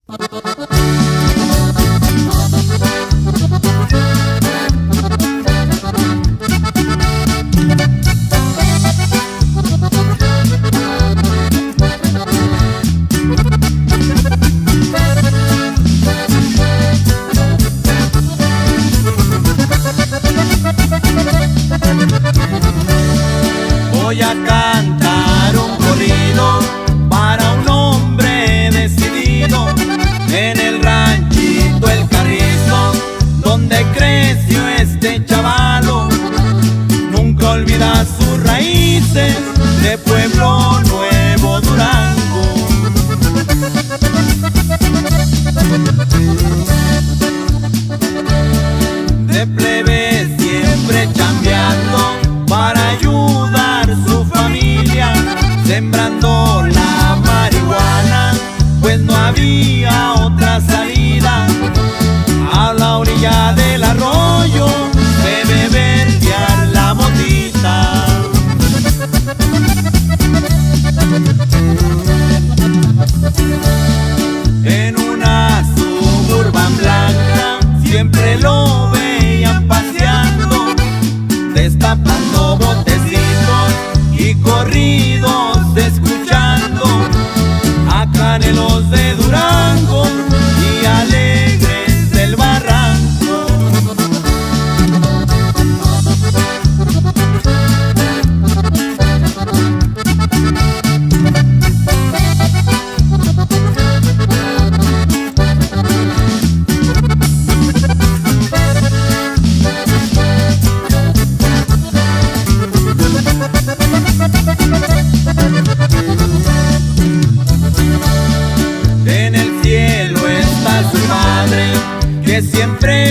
Voy a cantar un corrido para un hombre decidido en el ranchito El Carrizo, donde creció este chavalo. Nunca olvida sus raíces de Pueblo Nuevo, Durango. De plebe siempre chambeando para ayudar su familia, sembrando la marihuana, pues no había otra salida. A la orilla del arroyo debe verdear la motita. En una Suburban blanca siempre lo veían paseando, destapando botecitos y corridos escuchando a Canelos de Durango y Alegres del Barranco. En el cielo está su madre, que siempre